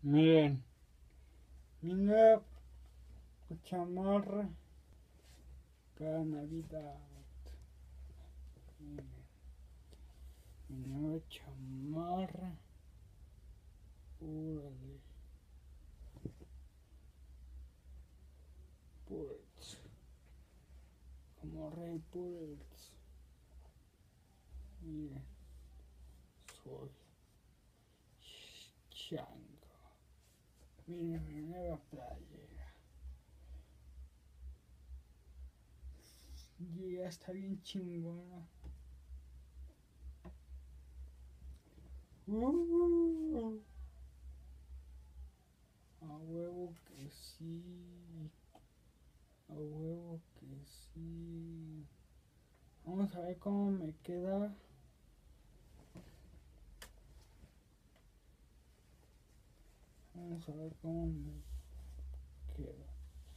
Miren, mi nueva chamarra para Navidad. Miren, mi nueva chamarra. Órale. Pues, como Rey Puretz. Miren, soy chango. Miren mi nueva playera. Y ya está bien chingona. A huevo que sí. A huevo que sí. Vamos a ver cómo me queda. Vamos a ver cómo me queda.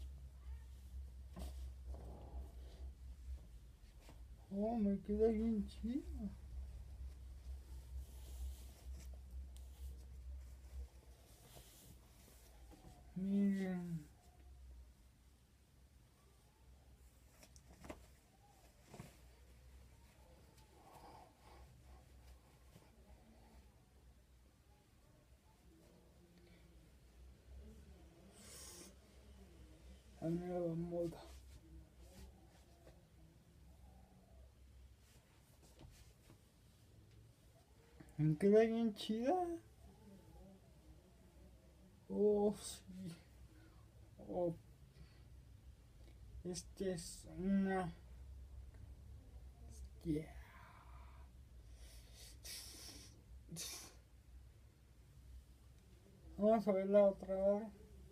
Oh, me queda bien chido. Miren. La nueva moda. Me queda bien chida. Oh, sí. Oh. Este es una. Yeah. Vamos a ver la otra hora.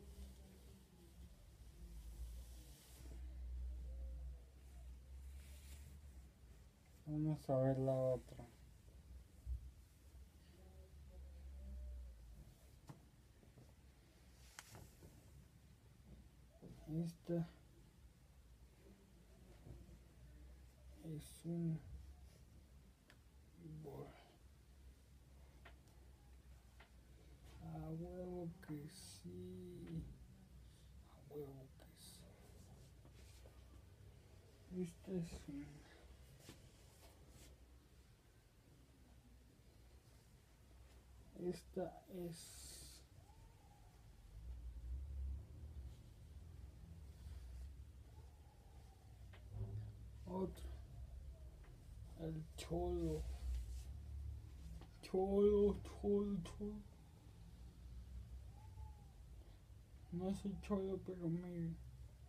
Vamos a ver la otra. Esta es un bol. A huevo que sí. A huevo que sí. Esta es un. Esta es otro. El cholo. Cholo. No soy cholo, pero miren.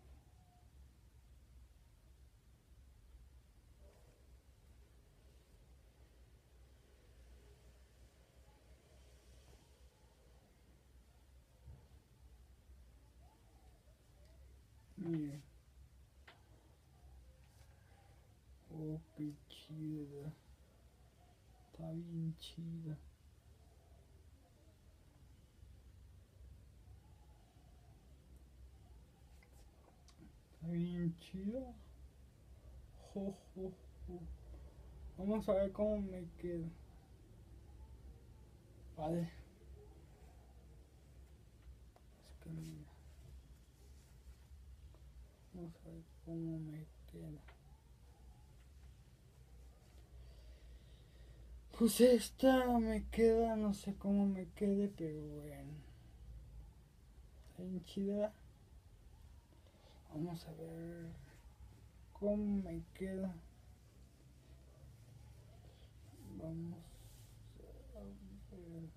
Miren. Oh, qué chida. Está bien chida. Está bien chida. Jo, jo, jo. Vamos a ver cómo me queda. Vale. Es que mira. Vamos a ver cómo me queda. Pues esta me queda, no sé cómo me quede, pero bueno. Está bien chida. Vamos a ver cómo me queda. Vamos a ver.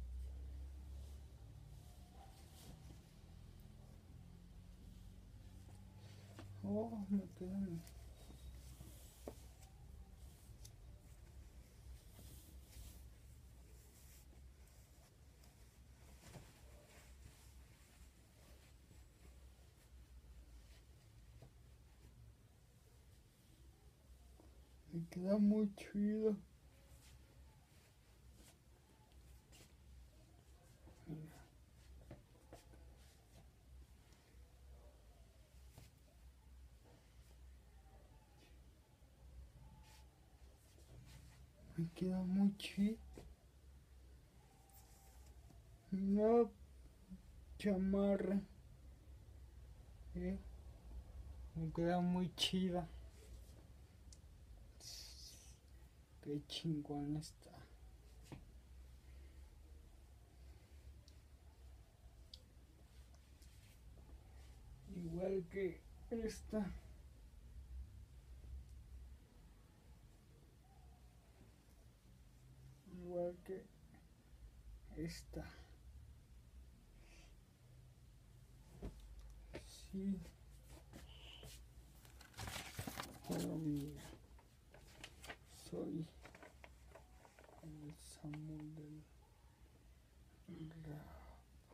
Oh, me quedan. Me queda muy chido. Mira. Me queda muy chido. No. chamarra. Me queda muy chida. Qué chingón está. Igual que esta. Igual que esta. Sí. Pero mira, soy el Samuel del rap.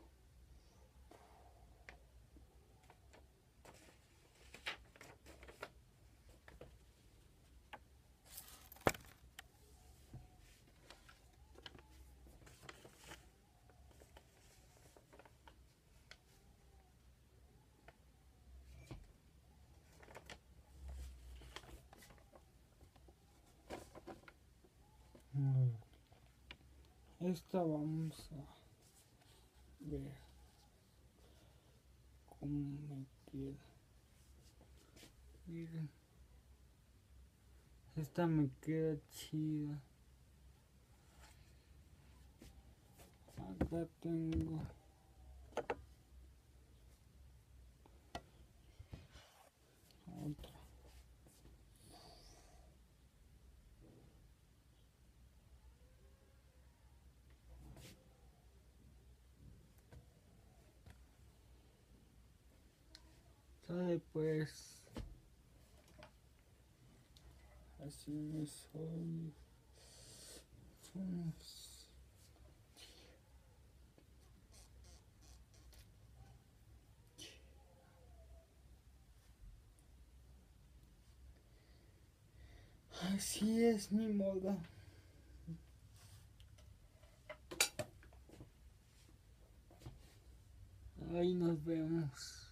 Esta vamos a ver cómo me queda. Miren, esta me queda chida. Acá tengo otra. Sale pues, así me soy. Así es mi moda. Ahí nos vemos.